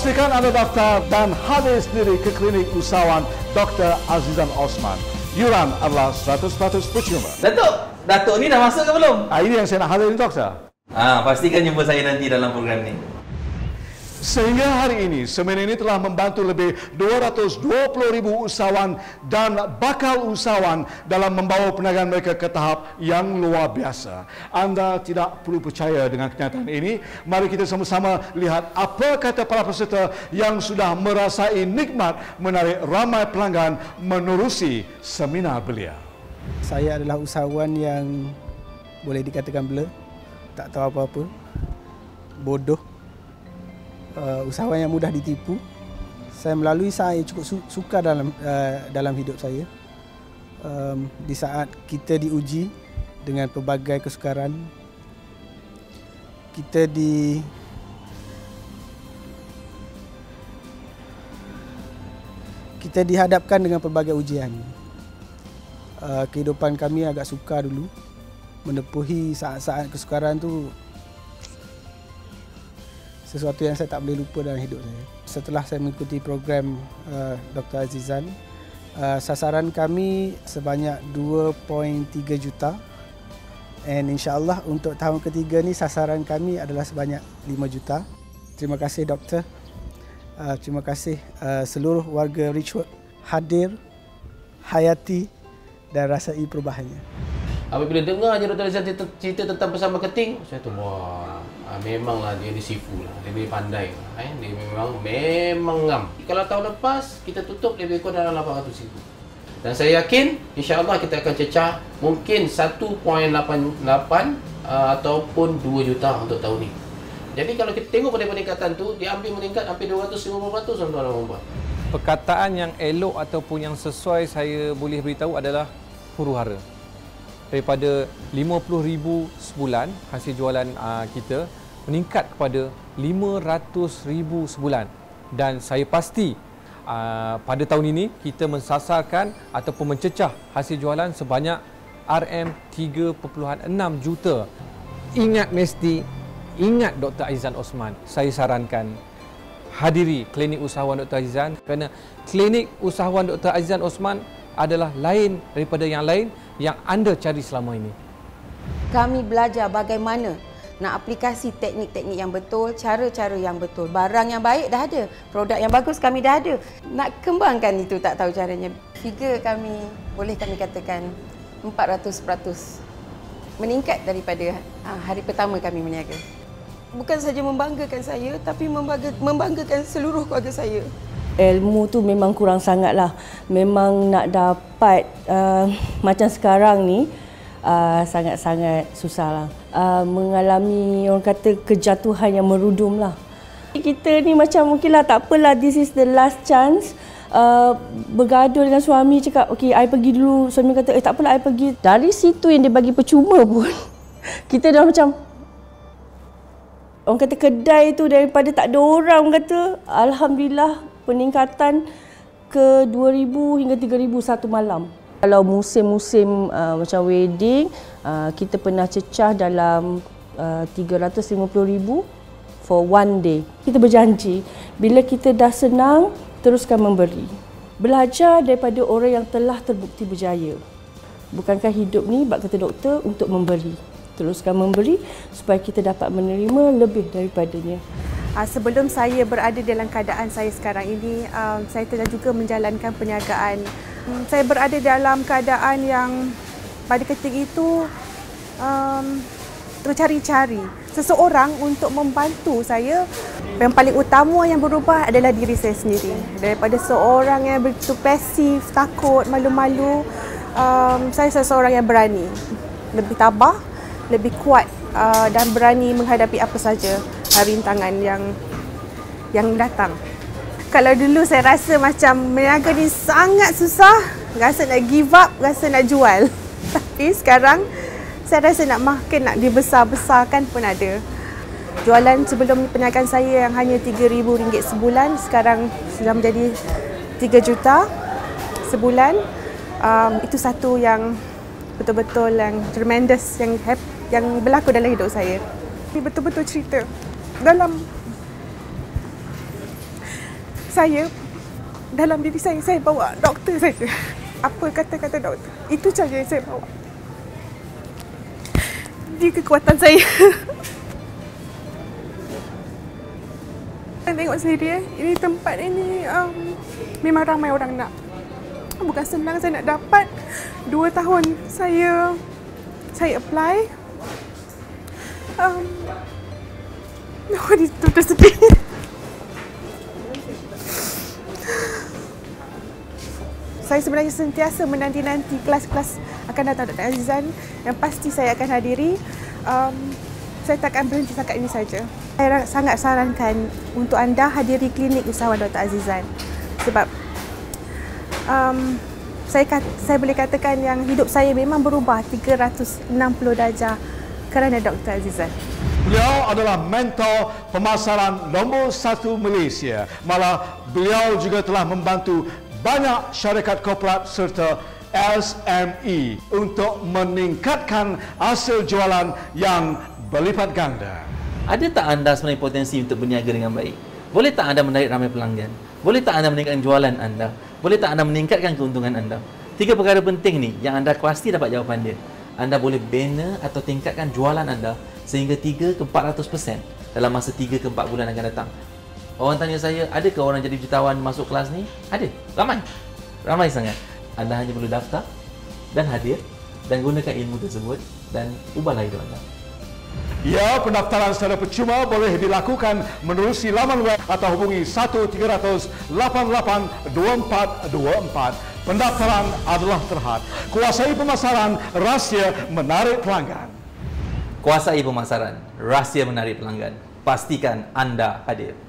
Pastikan anda daftar dan hadir sendiri ke klinik usahawan Dr. Azizan Osman. Yuran adalah 100% percuma. Datuk ni dah masuk ke belum? Ini yang saya nak hadir ni, Doktor. Pastikan jumpa saya nanti dalam program ni. Sehingga hari ini, seminar ini telah membantu lebih 220,000 usahawan dan bakal usahawan dalam membawa perniagaan mereka ke tahap yang luar biasa. Anda tidak perlu percaya dengan kenyataan ini. Mari kita sama-sama lihat apa kata para peserta yang sudah merasai nikmat menarik ramai pelanggan menerusi seminar beliau. Saya adalah usahawan yang boleh dikatakan blur, tak tahu apa-apa, bodoh. Usahawan yang mudah ditipu. Saya melalui saya cukup suka dalam hidup saya. Di saat kita diuji dengan pelbagai kesukaran, kita dihadapkan dengan pelbagai ujian. Kehidupan kami agak sukar dulu. Menepuhi saat-saat kesukaran tu sesuatu yang saya tak boleh lupa dalam hidup saya. Setelah saya mengikuti program Dr. Azizan, sasaran kami sebanyak 2.3 juta. And insyaAllah untuk tahun ketiga ni sasaran kami adalah sebanyak 5 juta. Terima kasih doktor. Terima kasih seluruh warga Richwood hadir, hayati dan rasai perubahannya. Apabila dengar je Dr. Azizan cerita tentang pesan marketing, saya tu wah, memanglah dia ni sifu lah, dia pandai lah, dia memang ngam. Kalau tahun lepas kita tutup lebih kurang dalam 800,000. Dan saya yakin insya-Allah kita akan cecah mungkin 1.88 ataupun 2 juta untuk tahun ni. Jadi kalau kita tengok pada peningkatan tu, dia hampir meningkat hampir 250% tuan-tuan dan puan. Perkataan yang elok ataupun yang sesuai saya boleh beritahu adalah huru-hara. Daripada 50,000 sebulan hasil jualan kita meningkat kepada 500,000 sebulan, dan saya pasti pada tahun ini kita mensasarkan ataupun mencecah hasil jualan sebanyak RM3.6 juta. Ingat Dr. Azizan Osman. Saya sarankan hadiri klinik usahawan Dr. Azizan, kerana klinik usahawan Dr. Azizan Osman adalah lain daripada yang lain yang anda cari selama ini. Kami belajar bagaimana nak aplikasi teknik-teknik yang betul, cara-cara yang betul. Barang yang baik dah ada, produk yang bagus kami dah ada. Nak kembangkan itu tak tahu caranya. Figure kami boleh kami katakan 400% meningkat daripada hari pertama kami berniaga. Bukan saja membanggakan saya, tapi membanggakan seluruh keluarga saya. Ilmu tu memang kurang sangat lah. Memang nak dapat macam sekarang ni sangat-sangat susah lah. Mengalami orang kata kejatuhan yang merudum lah. Kita ni macam mungkinlah tak apalah, this is the last chance. Bergaduh dengan suami, cakap okey I pergi dulu. Suami kata tak apalah I pergi. Dari situ yang dia bagi percuma pun kita dah macam orang kata kedai tu daripada tak ada orang, orang kata alhamdulillah peningkatan ke 2,000 hingga 3,000 satu malam. Kalau musim-musim macam wedding, kita pernah cecah dalam 350,000 for one day. Kita berjanji bila kita dah senang, teruskan memberi. Belajar daripada orang yang telah terbukti berjaya. Bukankah hidup ni, bab kata doktor, untuk memberi. Teruskan memberi supaya kita dapat menerima lebih daripadanya. Sebelum saya berada dalam keadaan saya sekarang ini, saya telah juga menjalankan perniagaan. Saya berada dalam keadaan yang pada ketika itu tercari-cari seseorang untuk membantu saya. Yang paling utama yang berubah adalah diri saya sendiri. Daripada seorang yang begitu pasif, takut, malu-malu, saya seseorang yang berani, lebih tabah, lebih kuat dan berani menghadapi apa saja rintangan yang datang. Kalau dulu saya rasa macam berniaga ni sangat susah, rasa nak give up, rasa nak jual. Tapi sekarang saya rasa nak dibesar-besarkan pun ada. Jualan sebelum perniagaan saya yang hanya RM3,000 sebulan, sekarang sudah menjadi 3 juta sebulan. Itu satu yang betul-betul yang tremendous, yang berlaku dalam hidup saya. Ini betul-betul cerita. saya, dalam diri saya bawa doktor saja. Apa kata-kata doktor, itu saja yang saya bawa. Dia kekuatan saya. Tengok saya ini tempat ini memang ramai orang nak. Bukan senang saya nak dapat. 2 tahun saya apply. Dia tersedih. Saya sebenarnya sentiasa menanti-nanti kelas-kelas akan datang Dr. Azizan yang pasti saya akan hadiri. Saya takkan berhenti setakat ini saja. Saya sangat sarankan untuk anda hadiri klinik usahawan Dr. Azizan. Sebab saya boleh katakan yang hidup saya memang berubah 360 darjah kerana Dr. Azizan. Beliau adalah mentor pemasaran nombor 1 Malaysia. Malah beliau juga telah membantu banyak syarikat korporat serta SME untuk meningkatkan hasil jualan yang berlipat ganda. Ada tak anda sebenarnya potensi untuk berniaga dengan baik? Boleh tak anda menarik ramai pelanggan? Boleh tak anda meningkatkan jualan anda? Boleh tak anda meningkatkan keuntungan anda? 3 perkara penting ni yang anda pasti dapat jawapan dia. Anda boleh bina atau tingkatkan jualan anda sehingga 3 ke 400% dalam masa 3 ke 4 bulan akan datang. Orang tanya saya, adakah orang jadi jutawan masuk kelas ni? Ada. Ramai. Ramai sangat. Anda hanya perlu daftar dan hadir dan gunakan ilmu tersebut dan ubahlah hidup anda. Ya, pendaftaran secara percuma boleh dilakukan menerusi laman web atau hubungi 1300882424. Pendaftaran adalah terhad. Kuasai pemasaran, rahsia menarik pelanggan. Kuasai pemasaran, rahsia menarik pelanggan. Pastikan anda hadir.